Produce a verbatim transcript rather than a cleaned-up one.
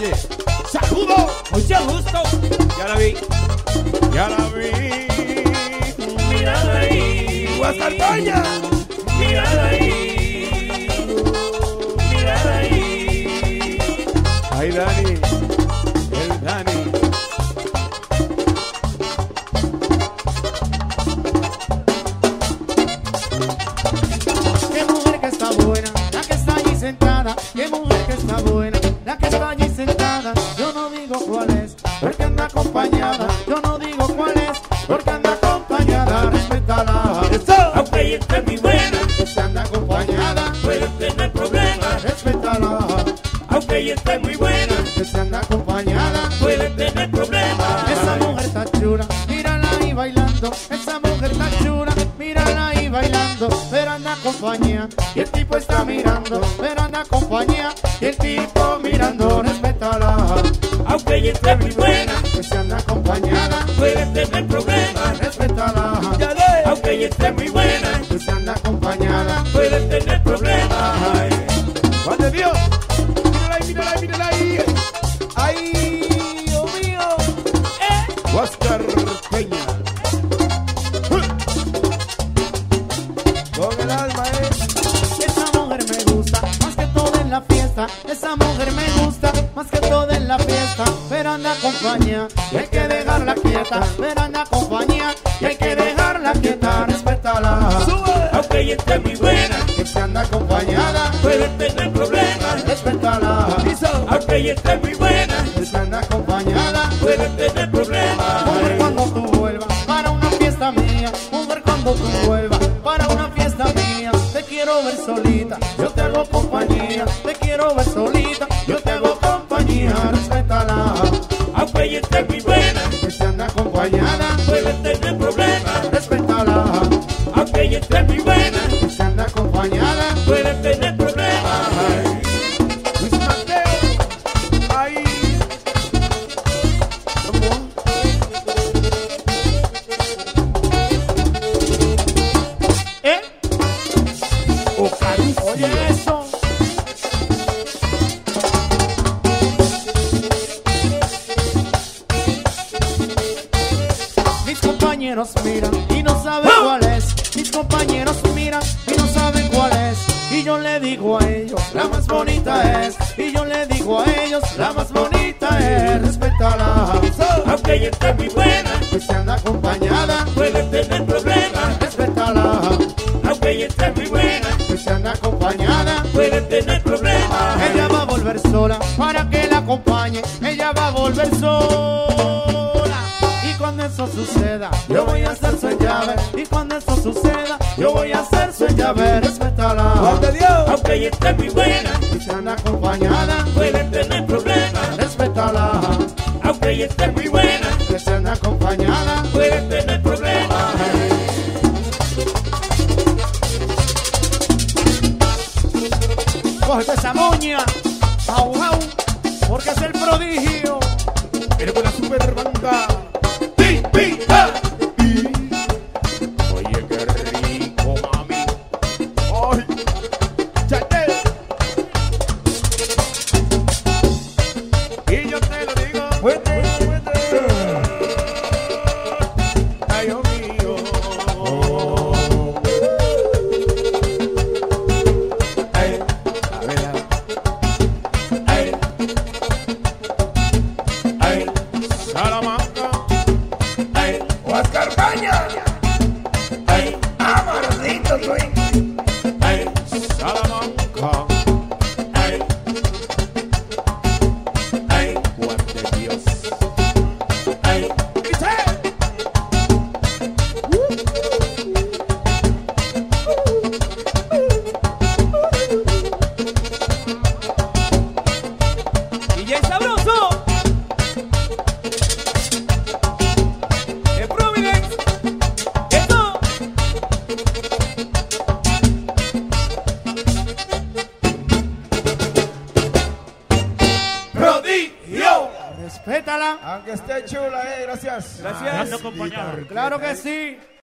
dice, saludo, mucho gusto. Ya la vi, ya la vi. Mírala ahí, Guascarpaña. mírala ahí, mírala ahí. Ay, Dani, el Dani. Qué mujer que está buena, la que está allí sentada. Qué mujer que está buena, la que está allí sentada. Yo no digo cuál es, porque anda acompañada. Yo no digo cuál es, porque anda acompañada. Respétala. Aunque ella esté muy buena, Que se anda acompañada. puede tener problemas. Respétala. Aunque ella esté muy buena, Que se anda acompañada. puede tener problemas. Esa mujer está chula, mírala ahí bailando. Esa mujer está chula, mírala ahí bailando. Pero anda compañía y el tipo está mirando. Pero anda compañía y el tipo mirando. Respétala. Aunque ella esté muy buena, Que se anda acompañada. puede tener problemas. Respétala. Aunque ella esté muy buena, Que se anda acompañada. puede tener problemas. Juan de Dios, mírala ahí, mírala ahí, mírala ahí. ¡Ay, Dios mío! Huáscar Peña. Con el alma, eh. Esa mujer me gusta más que todo en la fiesta. Esa mujer me gusta más que todo en la fiesta. Pero anda compañía y hay que dejarla quieta. Pero anda compañía y hay que dejarla quieta. Respétala. Aunque ella esté muy buena, Que se anda acompañada. puede tener problemas. Respétala. Aunque ella esté muy buena, Que se anda acompañada. puede tener problemas. Mujer, cuando tú vuelvas para una fiesta mía. Mujer, cuando tú vuelvas para una fiesta mía. Te quiero ver solita, yo te hago compañía. Te quiero ver solita, yo te hago compañía. Respétala. Aunque ella esté muy buena, Que se anda acompañada. puede tener problemas. Respétala. Aunque ella esté muy buena, Que se anda acompañada. puede tener problemas. Luis Mateo. Ahí. ¿Eh? O Caruso. Oye eso. Mis compañeros miran y no saben cuál es. Mis compañeros miran y no saben cuál es. Y yo le digo a ellos, la más bonita es. Y yo le digo a ellos, la más bonita es. Respétala. Aunque ella esté muy buena, Que se anda acompañada. puede tener problemas. Respétala. Aunque ella esté muy buena, Que se anda acompañada. puede tener problemas. Ella va a volver sola para que la acompañe. Ella va a volver sola. Y cuando eso suceda, yo voy a ser su llave. Y cuando eso suceda, yo voy a ser su llave. Respétala. Juan de Dios. Aunque ella esté muy buena, Que se anda acompañada. puede tener problemas. Respétala. Aunque ella esté muy buena, Que se anda acompañada. puede tener problemas. Cógete esa moña. Jau, jau. Porque es el prodigio. Viene con la super banda. ¡Pi, pi, ja! Oye, qué rico, mami. Ay, chate. Y yo te lo digo. Fuerte, fuerte. Ay, Dios mío. Ay, a ver, a ver. Ay, ay, Salamanca. ay, Huáscar Peña. ay, Amarrito soy. ay, Salamanca. ay, ay, Juan de Dios. ay. D J Sabroso de Providence. Eso. Prodigio. Respétala. Aunque esté chula, eh, gracias. Gracias. Claro que sí.